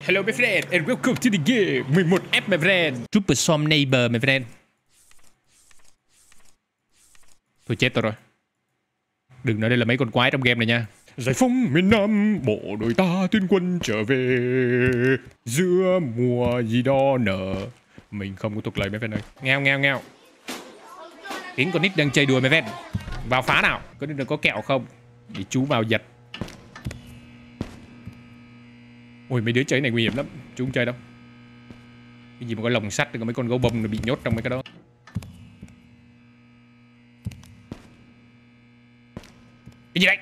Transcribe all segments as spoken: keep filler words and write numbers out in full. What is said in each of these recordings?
Hello my friend and welcome to the game mười một F my friend. Super Som Neighbor my friend. Thôi chết tôi rồi. Đừng nói đây là mấy con quái trong game này nha. Giải phóng miền Nam, bộ đội ta tuyên quân trở về. Giữa mùa gì đó nở. Mình không có thuộc lời mấy friend ơi. Nghèo nghèo nghèo. Tiếng con nít đang chơi đùa mấy friend. Vào phá nào. Có nên có kẹo không? Để chú vào giật. Ôi mấy đứa chơi này nguy hiểm lắm. Chú không chơi đâu. Cái gì mà có lồng sắt, có mấy con gấu bông nó bị nhốt trong mấy cái đó. Cái gì đấy?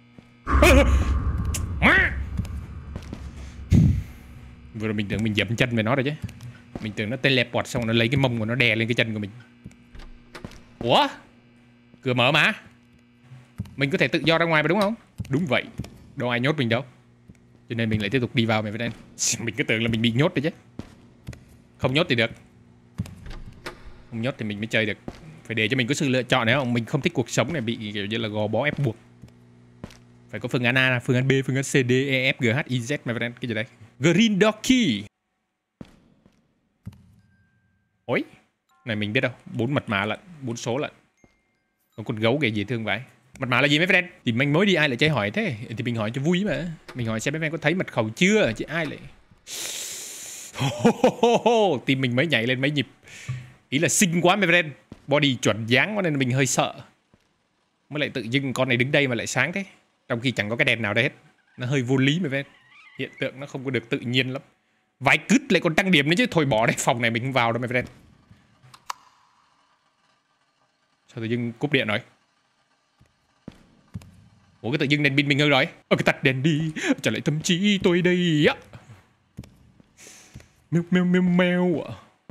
Vừa rồi mình tưởng mình dậm chân về nó rồi chứ. Mình tưởng nó teleport xong nó lấy cái mông của nó đè lên cái chân của mình. Ủa? Cửa mở mà. Mình có thể tự do ra ngoài mà đúng không? Đúng vậy. Đâu ai nhốt mình đâu. Cho nên mình lại tiếp tục đi vào mày với đây. Mình cứ tưởng là mình bị nhốt rồi chứ. Không nhốt thì được. Không nhốt thì mình mới chơi được. Phải để cho mình có sự lựa chọn đấy không? Mình không thích cuộc sống này bị kiểu như là gò bó ép buộc. Phải có phương án A, phương án B, phương án C, D, E, F, G, H, I, Z. Mày với đây. Cái gì đây? Green Dog Key. Ôi. Này mình biết đâu. Bốn mật mã lận. Bốn số lận. Còn con gấu kìa dễ thương vậy. Mật mã là gì mấy friend? Thì mình mới đi ai lại chơi hỏi thế. Thì mình hỏi cho vui mà. Mình hỏi xem mấy friend có thấy mật khẩu chưa. Chứ ai lại. Tim mình mới nhảy lên mấy nhịp. Ý là xinh quá mấy friend. Body chuẩn dáng quá nên mình hơi sợ. Mới lại tự dưng con này đứng đây mà lại sáng thế. Trong khi chẳng có cái đèn nào đây hết. Nó hơi vô lý mấy friend. Hiện tượng nó không có được tự nhiên lắm. Vài cứt lại còn tăng điểm nữa chứ. Thôi bỏ đây, phòng này mình không vào đâu mấy friend. Sao tự dưng cúp điện rồi? Ủa cái tự dưng đèn pin mình hư rồi. Ơ cái tắt đèn đi. Trở lại tâm trí tôi đây á. Mèo mèo mèo mèo.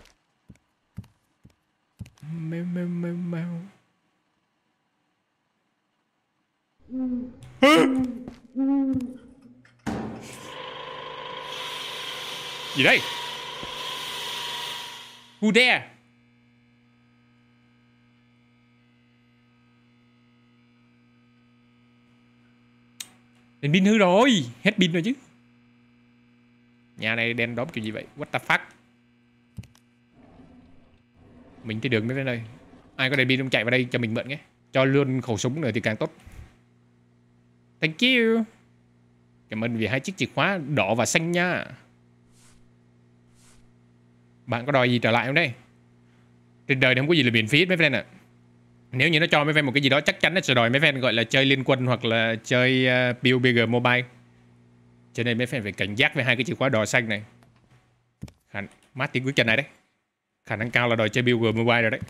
Mèo mèo mèo mèo. Gì đây? Who there? Đèn pin hư rồi. Hết pin rồi chứ. Nhà này đèn đóm kiểu gì vậy? What the fuck? Mình thấy đường đến đây. Ai có đèn pin không chạy vào đây cho mình mượn nhé. Cho luôn khẩu súng nữa thì càng tốt. Thank you. Cảm ơn vì hai chiếc chìa khóa đỏ và xanh nha. Bạn có đòi gì trở lại không đây? Trên đời này không có gì là miễn phí mấy friend ạ. À. Nếu như nó cho mấy friend một cái gì đó chắc chắn nó sẽ đòi mấy friend gọi là chơi liên quân hoặc là chơi uh, pê u bê giê Mobile. Cho nên mấy friend phải cảnh giác với hai cái chìa khóa đỏ xanh này. Khả... Mát tiếng bước chân này đấy. Khả năng cao là đòi chơi pê u bê giê Mobile rồi đấy.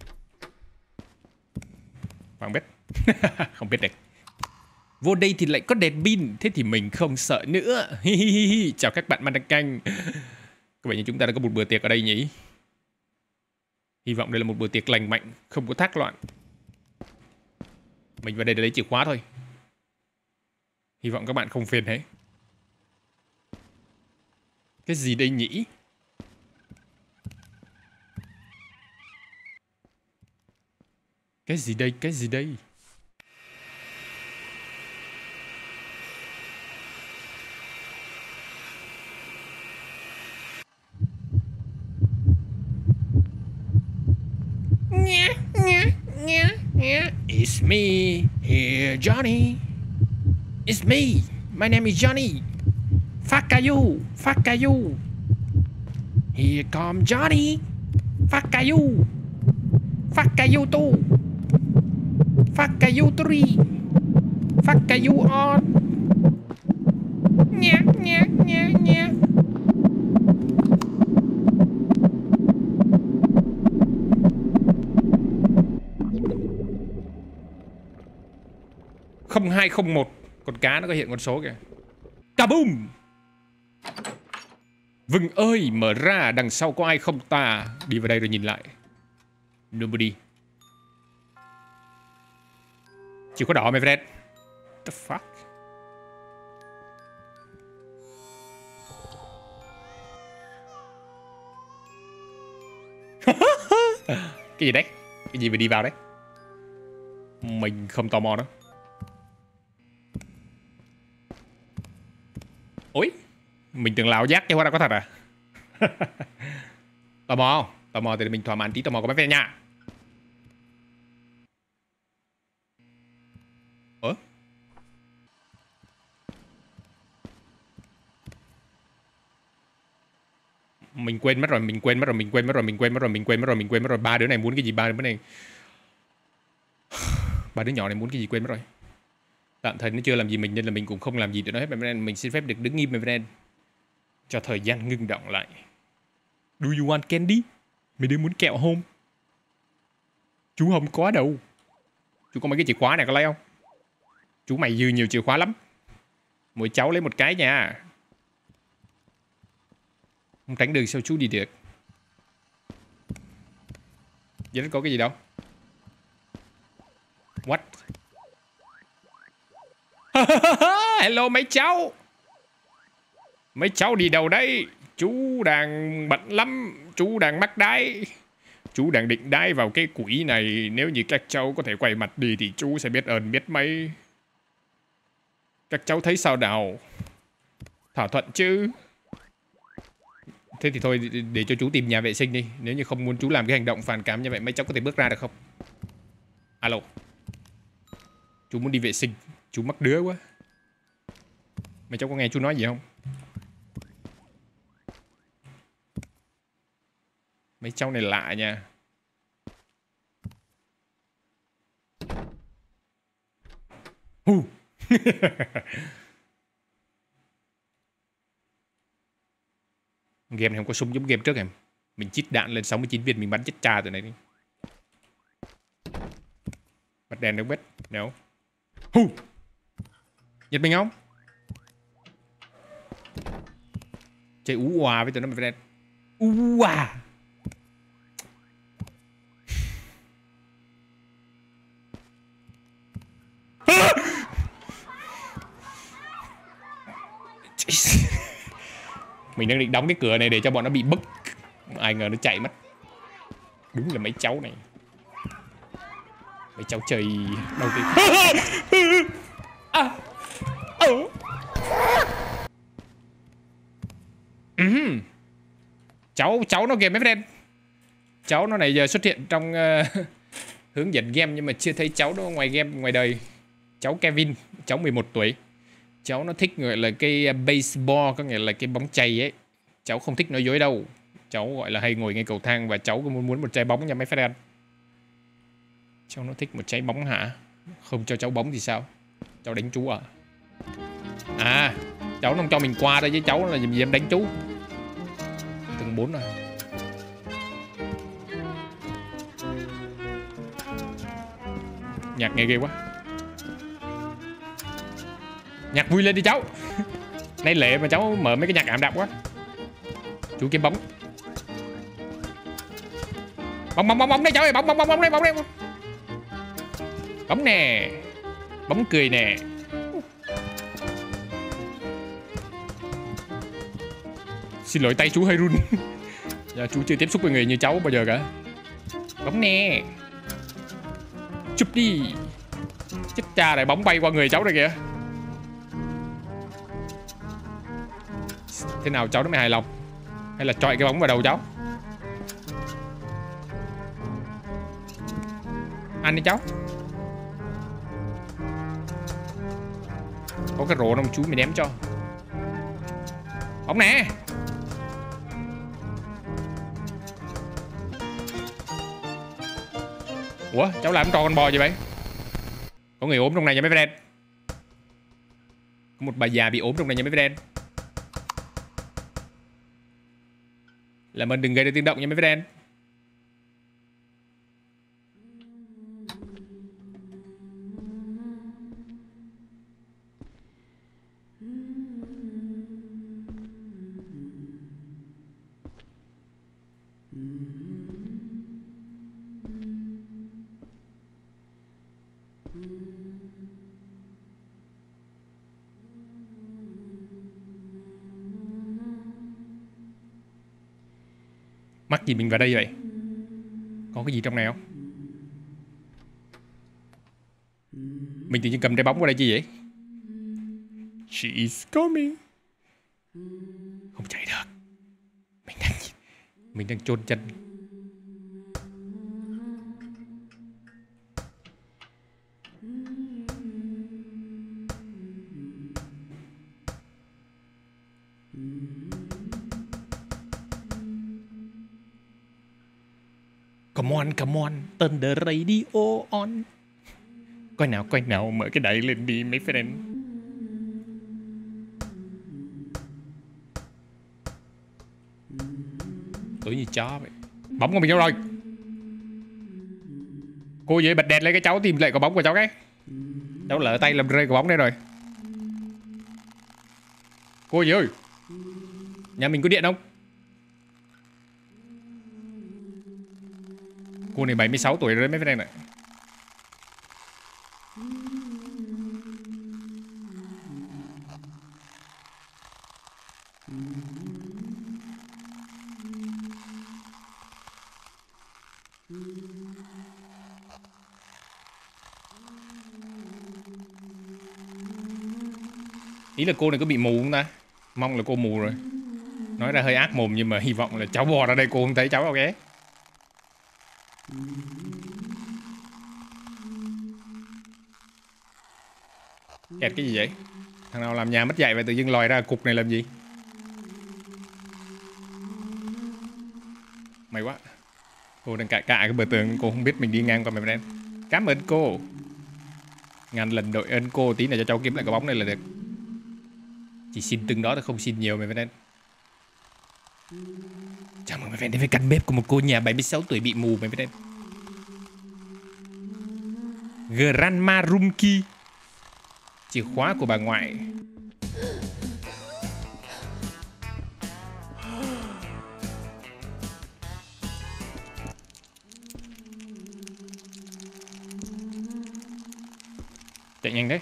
Không biết. Không biết được. Vô đây thì lại có đèn pin. Thế thì mình không sợ nữa. Chào các bạn man đăng canh. Các bạn như chúng ta đã có một bữa tiệc ở đây nhỉ. Hy vọng đây là một bữa tiệc lành mạnh, không có thác loạn. Mình vào đây để lấy chìa khóa thôi. Hy vọng các bạn không phiền hết. Cái gì đây nhỉ? Cái gì đây? Cái gì đây? It's me here, Johnny. It's me. My name is Johnny. Fuck are you? Fuck are you? Here come Johnny. Fuck are you? Fuck are you too? Fuck are you three? Fuck are you on? Nha nha nha nha. không hai không một. Con cá nó có hiện con số kìa. Kaboom. Vừng ơi, mở ra, đằng sau có ai không ta? Đi vào đây rồi nhìn lại. Nobody. Chỉ có đỏ mày Fred. The fuck? Cái gì đấy? Cái gì mà đi vào đấy? Mình không tò mò đâu. Ôi, Mình tưởng là áo giác chứ hóa ra có thật à? Tò mò không? Tò mò thì mình thỏa mãn tí tò mò của mấy phen nha. Ủa? Mình quên mất rồi, mình quên mất rồi, mình quên mất rồi, mình quên mất rồi, mình quên mất rồi, mình quên mất rồi. Ba đứa này muốn cái gì? Ba đứa này, ba đứa nhỏ này muốn cái gì quên mất rồi. Tạm thời nó chưa làm gì mình nên là mình cũng không làm gì được nó hết. Mình xin phép được đứng im mấy friend, cho thời gian ngưng động lại. Do you want candy? Mấy đứa muốn kẹo không? Chú không có đâu. Chú có mấy cái chìa khóa này có lấy không? Chú mày dư nhiều chìa khóa lắm. Mỗi cháu lấy một cái nha. Không tránh được sao chú đi được. Vậy nó có cái gì đâu. What? Hello mấy cháu. Mấy cháu đi đâu đấy? Chú đang bận lắm. Chú đang mắc đáy. Chú đang định đái vào cái quỹ này. Nếu như các cháu có thể quay mặt đi thì chú sẽ biết ơn biết mấy. Các cháu thấy sao nào? Thỏa thuận chứ? Thế thì thôi để cho chú tìm nhà vệ sinh đi. Nếu như không muốn chú làm cái hành động phản cảm như vậy, mấy cháu có thể bước ra được không? Alo. Chú muốn đi vệ sinh. Chú mắc đứa quá. Mấy cháu có nghe chú nói gì không? Mấy cháu này lạ nha. Hu. Game này không có súng giống game trước em. Mình chít đạn lên sáu mươi chín viên mình bắn chết cha tụi này đi. Bật đèn được biết. No. Hu. Giật mình không? Chơi ú hòa với tụi nó mà friend. Ú hòa. Mình đang định đóng cái cửa này để cho bọn nó bị bức. Ai ngờ nó chạy mất. Đúng là mấy cháu này. Mấy cháu chơi đầu tiên. À. Ừ. Ừ. Cháu cháu nó kìa mấy friend. Cháu nó này giờ xuất hiện trong uh, hướng dẫn game nhưng mà chưa thấy cháu nó ngoài game ngoài đời. Cháu Kevin, cháu mười một tuổi. Cháu nó thích gọi là cái baseball, có nghĩa là cái bóng chày ấy. Cháu không thích nói dối đâu. Cháu gọi là hay ngồi ngay cầu thang và cháu cũng muốn một trái bóng nha mấy friend. Cháu nó thích một trái bóng hả? Không cho cháu bóng thì sao? Cháu đánh chú à? À, cháu không cho mình qua đây với cháu là gì em đánh chú. Tầng bốn rồi. Nhạc nghe ghê quá. Nhạc vui lên đi cháu. Nay lệ mà cháu mở mấy cái nhạc ảm đạm quá. Chú kiếm bóng. Bóng bóng bóng bóng đây cháu ơi, bóng bóng bóng bóng đây, bóng đây. Bóng nè. Bóng cười nè. Xin lỗi tay chú hơi run. Dạ, chú chưa tiếp xúc với người như cháu bao giờ cả. Bóng nè. Chụp đi. Chết cha này, bóng bay qua người cháu rồi kìa. Thế nào cháu nó mới hài lòng? Hay là chọi cái bóng vào đầu cháu? Ăn đi cháu. Có cái rổ đâu chú mày ném cho. Bóng nè. Ủa cháu làm trò con bò gì vậy? Có người ốm trong này nha mấy friend. Có một bà già bị ốm trong này nha mấy friend. Làm ơn đừng gây ra tiếng động nha mấy friend. Mắc gì mình vào đây vậy? Có cái gì trong này không? Mình tự nhiên cầm trái bóng qua đây chi vậy? She is coming. Mình đang chôn chân. Come on, come on, turn the radio on. Coi nào, coi nào, mở cái đẩy lên đi mấy friend. Tối như chó vậy. Bóng của mình đâu rồi? Cô dễ bật đèn lên cái cháu tìm lại quả bóng của cháu cái. Cháu lỡ tay làm rơi quả bóng đây rồi. Cô gì ơi, nhà mình có điện không? Cô này bảy mươi sáu tuổi rồi mấy friend ạ. Ý là cô này có bị mù không ta? Mong là cô mù rồi. Nói ra hơi ác mồm nhưng mà hy vọng là cháu bò ra đây cô không thấy cháu đâu ghé. Kẹt cái gì vậy? Thằng nào làm nhà mất dạy vậy tự dưng lòi ra cục này làm gì? May quá. Cô đang cãi cãi cái bờ tường, cô không biết mình đi ngang qua mày đen. Cảm ơn cô. Ngàn lần đội ơn cô, tí nữa cho cháu kiếm lại cái bóng này là được. Chỉ xin từng đó thôi, không xin nhiều mày đen. Chào mừng mày đen đến với căn bếp của một cô nhà bảy mươi sáu tuổi bị mù mày đen. Grandma Rumki. Chìa khóa của bà ngoại. Chạy nhanh đấy.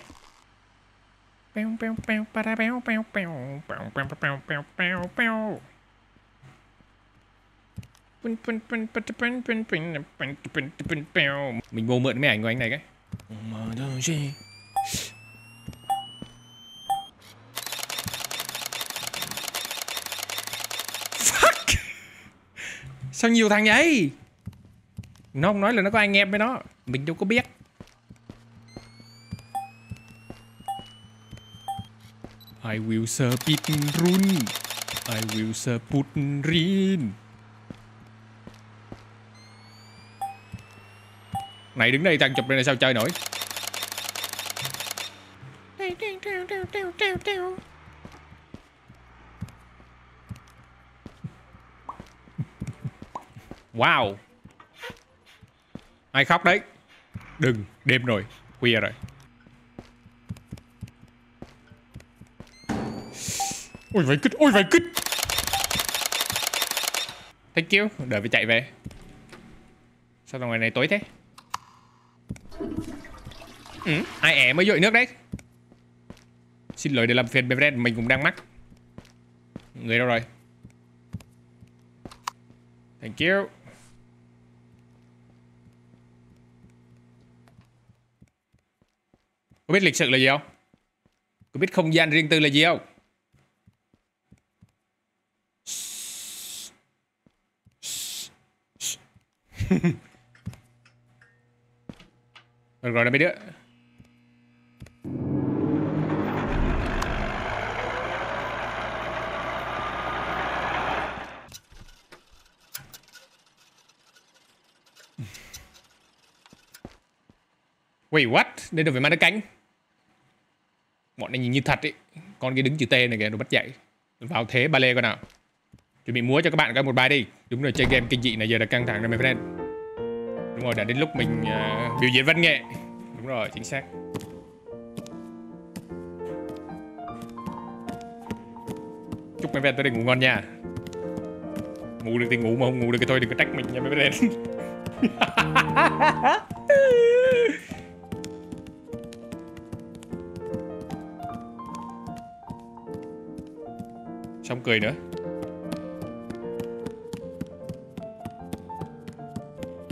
Mình vô mượn mấy ảnh của anh này cái. Fuck. Sao nhiều thằng vậy? Nó không nói là nó có anh em với nó. Mình đâu có biết. I will speed run. I will speed run. Này đứng đây thằng chụp đây là sao chơi nổi. Wow. Ai khóc đấy? Đừng, đêm rồi, khuya rồi. Ôi vậy cứt, ôi vậy cứt. Thank you, đợi phải chạy về. Sao ngoài này tối thế? Ừ, ai ẻ mới dội nước đấy. Xin lỗi để làm phiền Bevren, mình cũng đang mắc. Người đâu rồi? Thank you. Có biết lịch sự là gì không? Có biết không gian riêng tư là gì không? Được rồi đó mấy đứa. Wait what? Đây đâu phải mang cái cánh. Bọn này nhìn như thật ý. Con kia đứng chữ T này kìa, nó bắt dậy. Vào thế ba lê con nào. Chuẩn bị múa cho các bạn coi một bài đi. Đúng rồi, chơi game kinh dị này giờ đã căng thẳng rồi mấy friend. Đúng rồi, đã đến lúc mình uh, biểu diễn văn nghệ. Đúng rồi, chính xác. Chúc mấy friend tới đây ngủ ngon nha. Ngủ được thì ngủ mà không ngủ được thì thôi đừng có trách mình nha mấy friend. Xong cười nữa.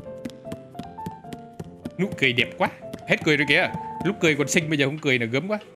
Nụ cười đẹp quá. Hết cười rồi kìa. Lúc cười còn xinh bây giờ không cười là gớm quá.